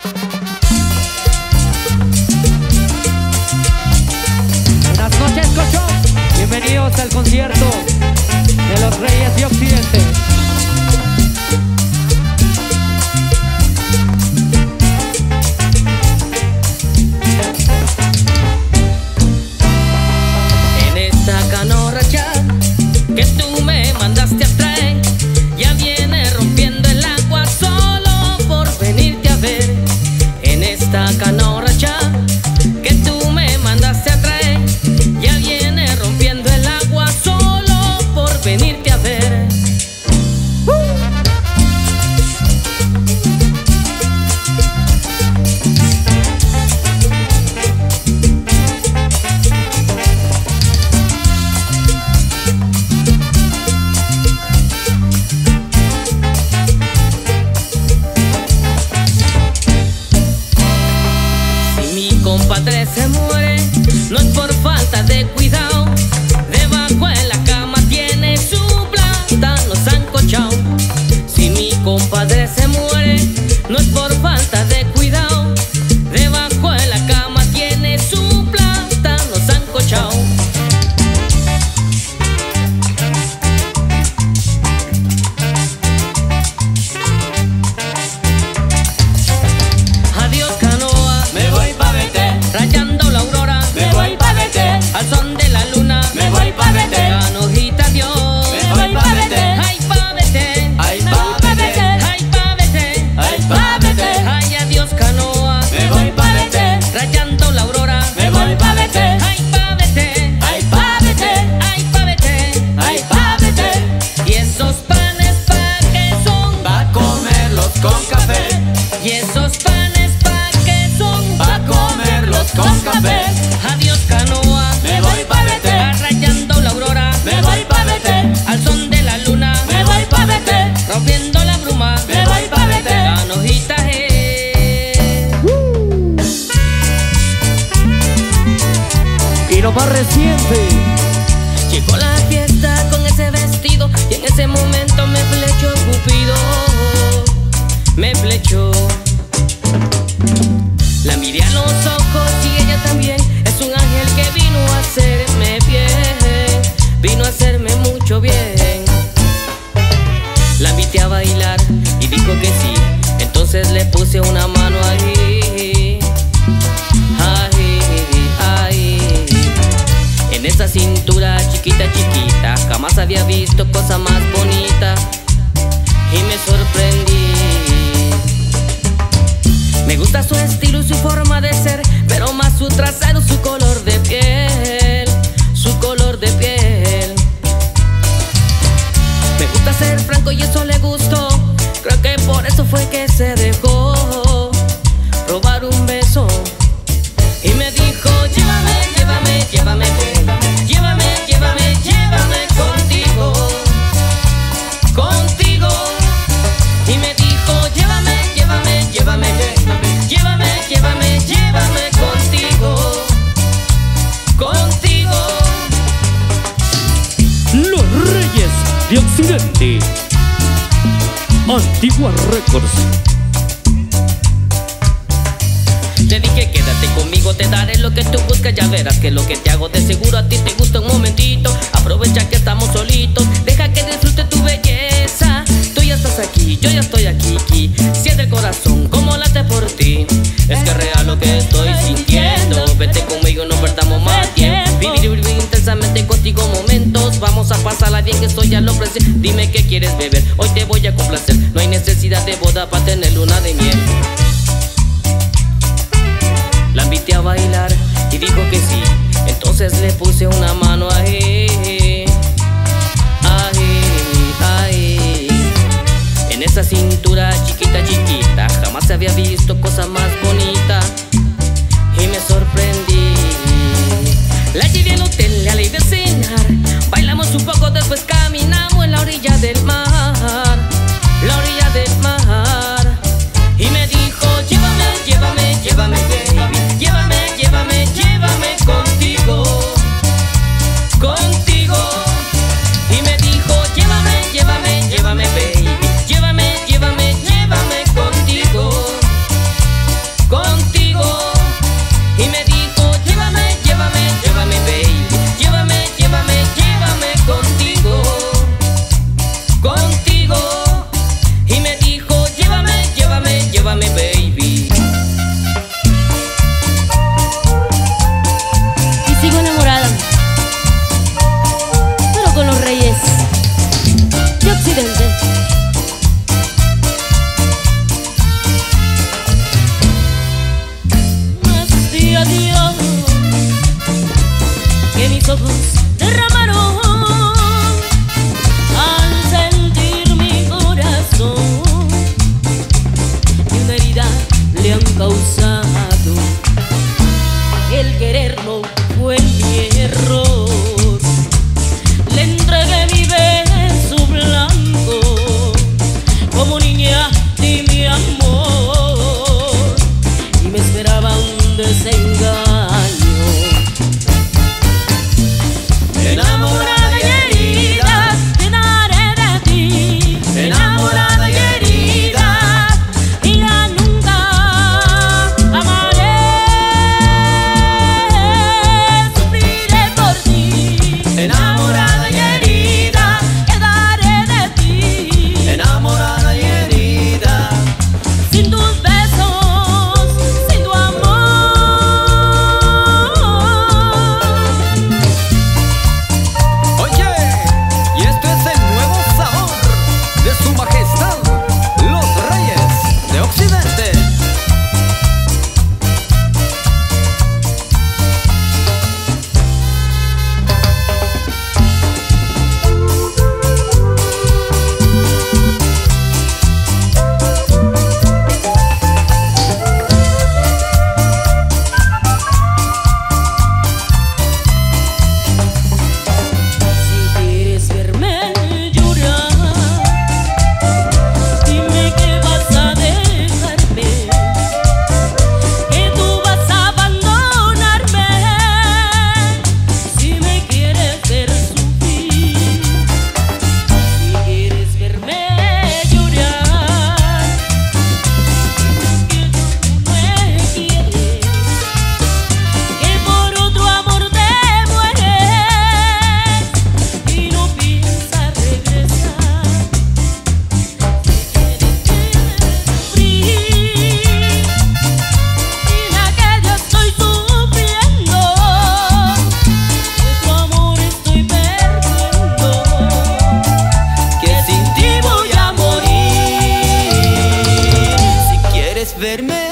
Buenas noches, Cochón. Bienvenidos al concierto de los Reyes de Occidente. En esta canorracha que tú me mandaste a traer, ya viene rompiendo el agua solo por venirte a ver. En esta canorracha que tú me mandaste a traer, ya viene rompiendo el agua solo por venirte a ver. Compadre se muere, no es por falta de cuidado. Debajo en la cama tiene su plátano sancochao. Si mi compadre se muere, no es por falta de cuidado. Debajo en la cama tiene su plátano sancochao. Adiós canoa, me voy pa' Betel. Rayando la aurora, me voy pa' Betel. Al son de la luna, me voy pa' Betel. Canojita Dios, me voy pa' Betel. Ay pa' Betel, ay pa' Betel, ay pa' Betel, ay pa' Betel. Ay adiós canoa, me voy pa' Betel. Rayando la aurora, me voy pa' Betel. Ay pa' Betel, ay pa' Betel, ay pa' Betel, ay pa' Betel. Y esos panes pa' qué son, Pa' comerlos con café, y esos panes pa' qué son, pa' comerlos con café. Adiós canoa, Me voy pa' Betel, rayando la aurora, me voy pa' Betel, al son de la luna, me voy pa' Betel, rompiendo la bruma, me voy pa' Betel. Canojita Y lo más reciente, Llegó la fiesta con ese vestido y en ese momento me flechó Cupido, me flechó. La miré a los ojos y ella también es un ángel que vino a hacerme bien, vino a hacerme mucho bien. La invité a bailar y dijo que sí, entonces le puse una mano ahí, ahí, ahí. En esa cintura chiquita, chiquita, jamás había visto cosa más bonita y me sorprendí. Me gusta su estilo y su forma de ser, pero más su trasero, su color de piel, su color de piel. Me gusta ser franco y eso le gustó, creo que por eso fue que se dejó robar un beso. Y me dijo, llévame, llévame, llévame, llévame, llévame, llévame contigo, contigo. Y me dijo, llévame, llévame, llévame, llévame, llévame, llévame contigo, contigo. los Reyes de Occidente. Antigua Records. Te dije quédate conmigo, te daré lo que tú buscas, ya verás que lo que te hago de seguro a ti te gusta un momentito. Aprovecha que estamos solitos, deja que disfrute tu belleza. Tú ya estás aquí, yo ya estoy aquí, aquí. Siente el corazón como late por ti, es que es real lo que estoy sintiendo. Vete conmigo, no perdamos más tiempo. Vivir intensamente contigo momentos, vamos a pasarla bien, que esto ya lo ofrece. Dime qué quieres beber, hoy te voy a complacer. No hay necesidad de boda para tener luna de miel. La invité a bailar y dijo que sí, entonces le puse una mano ahí, ahí, ahí. En esa cintura chiquita, chiquita, jamás se había visto cosa más bonita y me sorprendí. La llevé al hotel, le de cenar, bailamos un poco, después caminamos en la orilla del mar, la orilla del mar. Y me dijo, llévame, llévame, llévame, baby, llévame, llévame, llévame contigo, contigo. Y me dijo, llévame, llévame, llévame, baby, llévame, llévame, llévame contigo, han causado. El quererlo fue mi error. Le entregué mi beso blanco como niña di mi amor, y me esperaba un desengaño. Enamorada y herida, quedaré de ti. Enamorada y herida, y ya nunca amaré. Sufriré por ti. Enamorada y herida, quedaré de ti. Enamorada y herida, sin tus besos, sin tu amor. Oye, y esto es el nuevo sabor de su majestad, los Reyes de Occidente. Si quieres verme llorar, dime que vas a dejarme, que tú vas a abandonarme. Si me quieres ver sufrir, si quieres verme llorar, que tú no me quieres, que por otro amor te mueres y no piensas regresar. Si quieres sufrir, dile que yo estoy sufriendo, que tu amor estoy perdiendo, que sin ti voy a morir. Si quieres verme